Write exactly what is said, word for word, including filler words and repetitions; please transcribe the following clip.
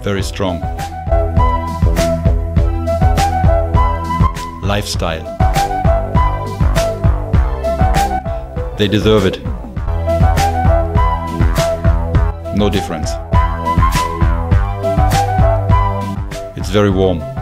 Very strong. Lifestyle. They deserve it. No difference. It's very warm.